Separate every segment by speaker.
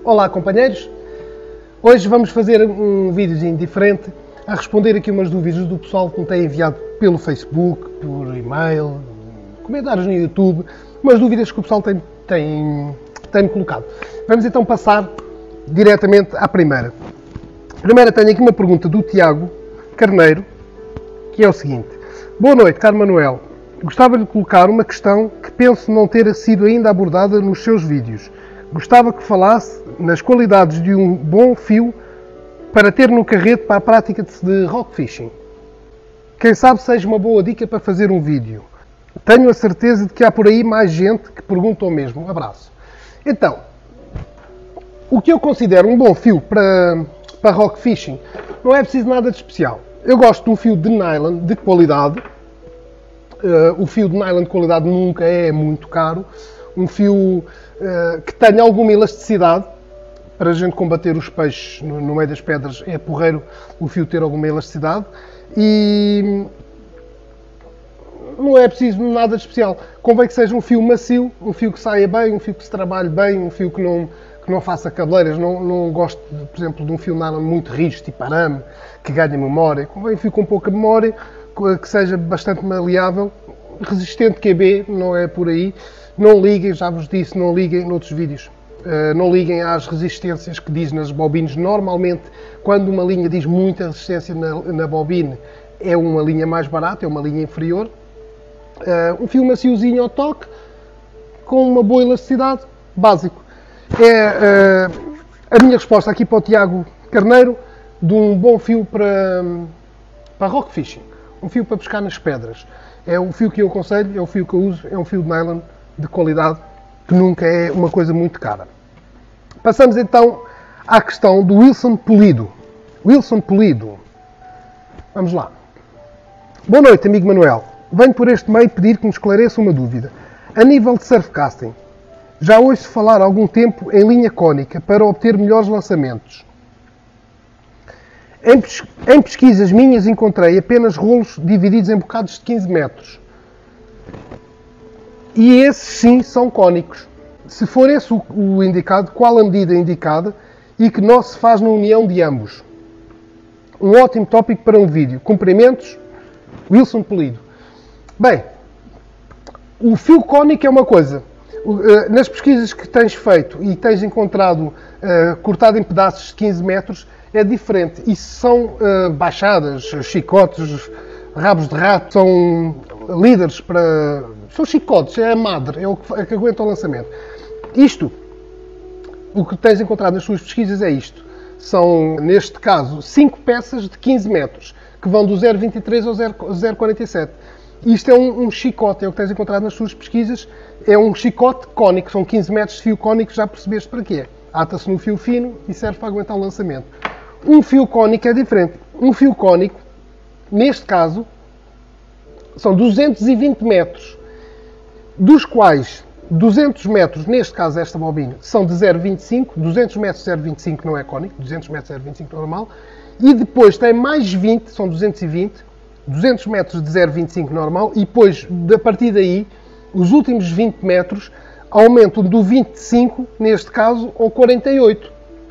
Speaker 1: Olá companheiros, hoje vamos fazer um videozinho diferente a responder aqui umas dúvidas do pessoal que me tem enviado pelo Facebook, por e-mail, comentários no YouTube, umas dúvidas que o pessoal tem-me colocado. Vamos então passar diretamente à primeira. Primeiro tenho aqui uma pergunta do Tiago Carneiro, que é o seguinte: boa noite, caro Manuel. Gostava de colocar uma questão que penso não ter sido ainda abordada nos seus vídeos. Gostava que falasse nas qualidades de um bom fio para ter no carrete para a prática de rock fishing. Quem sabe seja uma boa dica para fazer um vídeo. Tenho a certeza de que há por aí mais gente que pergunta o mesmo. Abraço. Então, o que eu considero um bom fio para rock fishing não é preciso nada de especial. Eu gosto de um fio de nylon de qualidade. O fio de nylon de qualidade nunca é muito caro. Um fio que tenha alguma elasticidade, para a gente combater os peixes no meio das pedras, é porreiro o fio ter alguma elasticidade. E não é preciso nada de especial. Convém que seja um fio macio, um fio que saia bem, um fio que se trabalhe bem, um fio que não faça cabeleiras. Não gosto, por exemplo, de um fio nylon muito rígido, tipo arame, que ganhe memória. Convém um fio com pouca memória, que seja bastante maleável, resistente QB, não é por aí. Não liguem, já vos disse, não liguem noutros vídeos. Não liguem às resistências que diz nas bobines. Normalmente, quando uma linha diz muita resistência na bobine, é uma linha mais barata, é uma linha inferior. Um fio maciozinho ao toque, com uma boa elasticidade, básico. É a minha resposta aqui para o Tiago Carneiro, de um bom fio para rock fishing. Um fio para pescar nas pedras. É o fio que eu aconselho, é o fio que eu uso, é um fio de nylon de qualidade, que nunca é uma coisa muito cara. Passamos então à questão do Wilson Polido. Wilson Polido. Vamos lá. Boa noite, amigo Manuel. Venho por este meio pedir que me esclareça uma dúvida. A nível de surfcasting, já ouço falar há algum tempo em linha cônica para obter melhores lançamentos. Em pesquisas minhas encontrei apenas rolos divididos em bocados de 15 metros. E esses sim são cónicos. Se for esse o indicado, qual a medida indicada e que não se faz na união de ambos? Um ótimo tópico para um vídeo. Cumprimentos, Wilson Polido. Bem, o fio cônico é uma coisa. Nas pesquisas que tens feito e tens encontrado cortado em pedaços de 15 metros, é diferente. Isso são baixadas, chicotes, rabos de rato, são líderes para... São chicotes, é a madre, é o que aguenta o lançamento. Isto, o que tens encontrado nas suas pesquisas é isto. São, neste caso, 5 peças de 15 metros, que vão do 0,23 ao 0,47. Isto é um chicote, é o que tens encontrado nas suas pesquisas. É um chicote cônico, são 15 metros de fio cônico, já percebeste para quê? Ata-se num fio fino e serve para aguentar o lançamento. Um fio cônico é diferente. Um fio cônico, neste caso, são 220 metros, dos quais 200 metros, neste caso esta bobina, são de 0,25, 200 metros de 0,25 não é cônico, 200 metros de 0,25 normal, e depois tem mais 20, são 220, 200 metros de 0,25 normal, e depois, a partir daí, os últimos 20 metros aumentam do 25, neste caso, ao 48.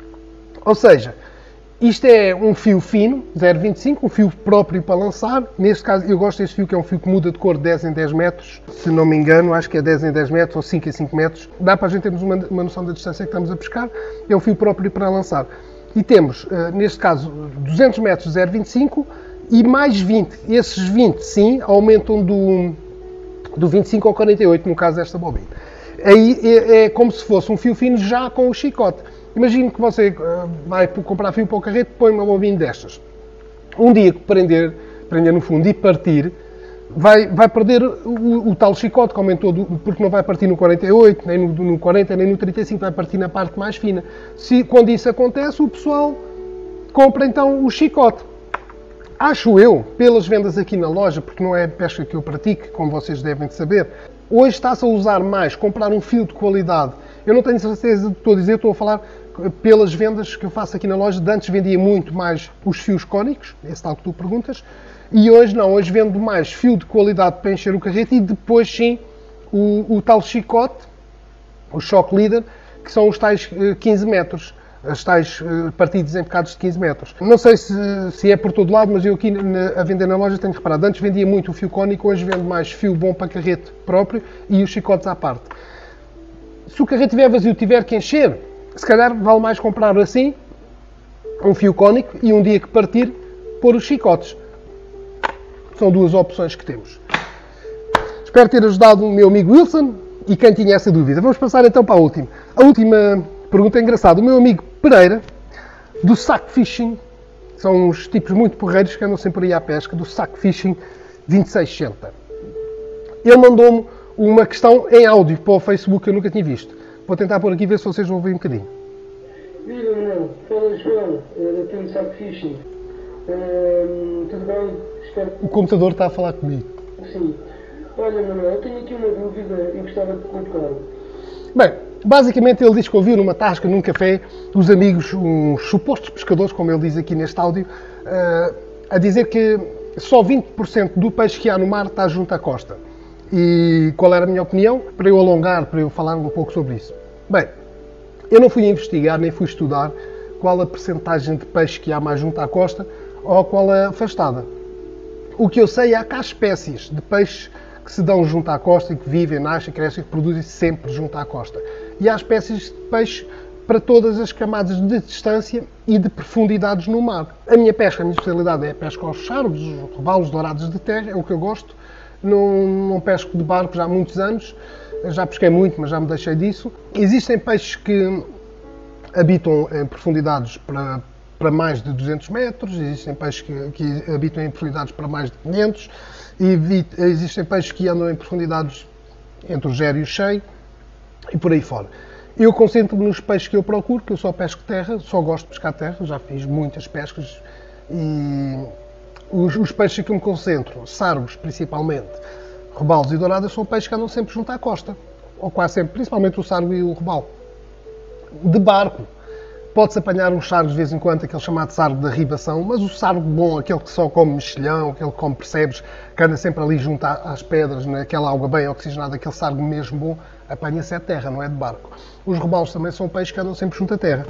Speaker 1: Ou seja, isto é um fio fino, 0,25, um fio próprio para lançar. Neste caso, eu gosto deste fio, que é um fio que muda de cor de 10 em 10 metros. Se não me engano, acho que é 10 em 10 metros ou 5 em 5 metros. Dá para a gente termos uma noção da distância que estamos a pescar. É um fio próprio para lançar. E temos, neste caso, 200 metros de 0,25 e mais 20. Esses 20, sim, aumentam do 25 ao 48, no caso desta bobina. Aí é como se fosse um fio fino já com o chicote. Imagine que você vai comprar fio para o carrete e põe uma bobina destas. Um dia que prender no fundo e partir, vai perder o tal chicote que aumentou, porque não vai partir no 48, nem no 40, nem no 35, vai partir na parte mais fina. Quando isso acontece, o pessoal compra então o chicote. Acho eu, pelas vendas aqui na loja, porque não é a pesca que eu pratico, como vocês devem de saber, hoje está-se a usar mais comprar um fio de qualidade. Eu não tenho certeza do que estou a dizer, estou a falar pelas vendas que eu faço aqui na loja. De antes vendia muito mais os fios cônicos, esse tal que tu perguntas, e hoje não, hoje vendo mais fio de qualidade para encher o carrete e depois sim o tal chicote, o shock leader, que são os tais 15 metros. As tais partidas em bocados de 15 metros. Não sei se é por todo lado, mas eu aqui a vender na loja tenho reparado. Antes vendia muito o fio cónico, hoje vendo mais fio bom para carrete próprio e os chicotes à parte. Se o carrete estiver vazio e tiver que encher, se calhar vale mais comprar assim, um fio cónico, e um dia que partir, pôr os chicotes. São duas opções que temos. Espero ter ajudado o meu amigo Wilson e quem tinha essa dúvida. Vamos passar então para a última. A última pergunta é engraçada. O meu amigo Pereira, do Sac Fishing, são uns tipos muito porreiros que andam sempre aí à pesca, do Sac Fishing 2660. Ele mandou-me uma questão em áudio para o Facebook que eu nunca tinha visto. Vou tentar pôr aqui ver se vocês vão ouvir um bocadinho.
Speaker 2: Viva, Manuel. Fala, João, da Team Sac Fishing. Tudo bem? Espero...
Speaker 1: O computador está a falar comigo.
Speaker 2: Sim. Olha, Manuel, eu tenho aqui uma dúvida e gostava de colocar.
Speaker 1: Bem, basicamente ele diz que ouviu numa tasca, num café, os amigos, uns supostos pescadores, como ele diz aqui neste áudio, a dizer que só 20% do peixe que há no mar está junto à costa. E qual era a minha opinião? Para eu alongar, para eu falar um pouco sobre isso. Bem, eu não fui investigar, nem fui estudar qual a percentagem de peixe que há mais junto à costa ou qual a afastada. O que eu sei é que há espécies de peixes que se dão junto à costa e que vivem, nascem, crescem e produzem sempre junto à costa. E há espécies de peixe para todas as camadas de distância e de profundidades no mar. A minha pesca, a minha especialidade é a pesca aos chargos, os robalos dourados de terra, é o que eu gosto. Não pesco de barco já há muitos anos, já pesquei muito, mas já me deixei disso. Existem peixes que habitam em profundidades para mais de 200 metros, existem peixes que habitam em profundidades para mais de 500, e existem peixes que andam em profundidades entre o 0 e o 100 e por aí fora. Eu concentro-me nos peixes que eu procuro, que eu só pesco terra, só gosto de pescar terra, já fiz muitas pescas e os peixes que eu me concentro, sargos principalmente, robalos e douradas, são peixes que andam sempre junto à costa, ou quase sempre, principalmente o sargo e o robalo. De barco, pode-se apanhar uns sargos de vez em quando, aquele chamado sargo da ribação, mas o sargo bom, aquele que só come mexilhão, aquele que come percebes, que anda sempre ali junto às pedras, naquela água bem oxigenada, aquele sargo mesmo bom, apanha-se a terra, não é de barco. Os robalos também são peixes que andam sempre junto à terra.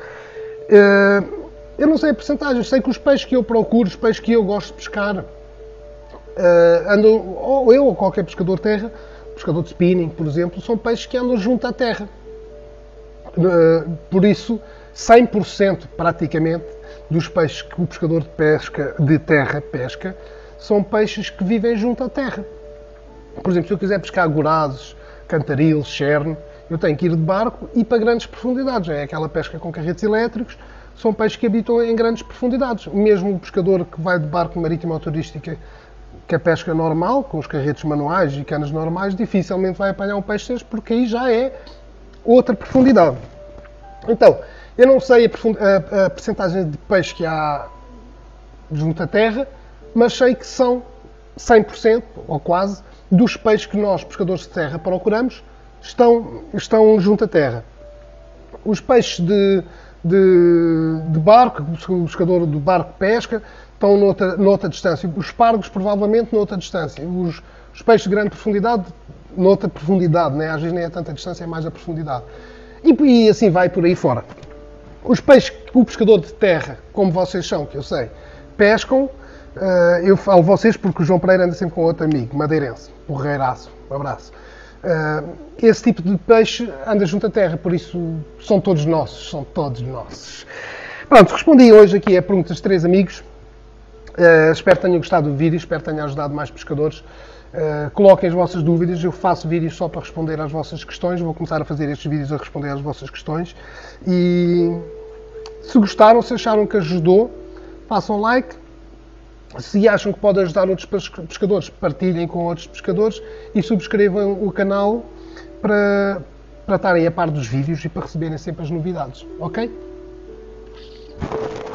Speaker 1: Eu não sei a percentagem, sei que os peixes que eu procuro, os peixes que eu gosto de pescar, andam, ou eu ou qualquer pescador de terra, pescador de spinning, por exemplo, são peixes que andam junto à terra. Por isso, 100% praticamente dos peixes que o pescador de terra pesca são peixes que vivem junto à terra. Por exemplo, se eu quiser pescar gorazes, cantaril, cherne, eu tenho que ir de barco e para grandes profundidades. É aquela pesca com carretes elétricos, são peixes que habitam em grandes profundidades. Mesmo o pescador que vai de barco marítimo ou turística, que a pesca normal, com os carretes manuais e canas normais, dificilmente vai apanhar um peixe desses, porque aí já é outra profundidade. Então, eu não sei a percentagem de peixe que há junto à terra, mas sei que são 100%, ou quase, dos peixes que nós, pescadores de terra, procuramos, estão junto à terra. Os peixes de barco, o pescador do barco pesca, estão noutra distância. Os pargos, provavelmente, noutra distância. Os peixes de grande profundidade, noutra profundidade, né? Às vezes nem é tanta distância, é mais a profundidade. E assim vai por aí fora. Os peixes que o pescador de terra, como vocês são, que eu sei, pescam, eu falo vocês porque o João Pereira anda sempre com outro amigo, madeirense, porreiraço, um abraço. Esse tipo de peixe anda junto à terra, por isso são todos nossos, são todos nossos. Pronto, respondi hoje aqui a perguntas de 3 amigos. Espero que tenham gostado do vídeo, espero que tenha ajudado mais pescadores. Coloquem as vossas dúvidas, eu faço vídeos só para responder às vossas questões, vou começar a fazer estes vídeos a responder às vossas questões. E se gostaram, se acharam que ajudou, façam like. Se acham que pode ajudar outros pescadores, partilhem com outros pescadores e subscrevam o canal para estarem a par dos vídeos e para receberem sempre as novidades, ok?